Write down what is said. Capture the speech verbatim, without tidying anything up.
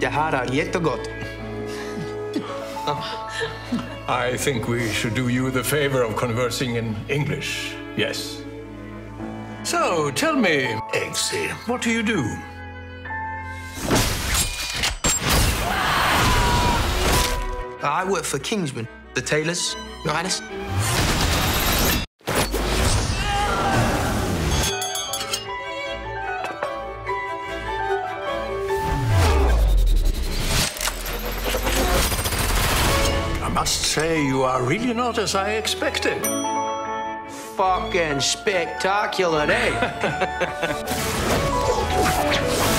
Det här är jättegott. I think we should do you the favor of conversing in English. Yes. So, tell me, Eggsy, what do you do? I work for Kingsman, the tailors, Your Highness. I must say you are really not as I expected. Fucking spectacular, eh?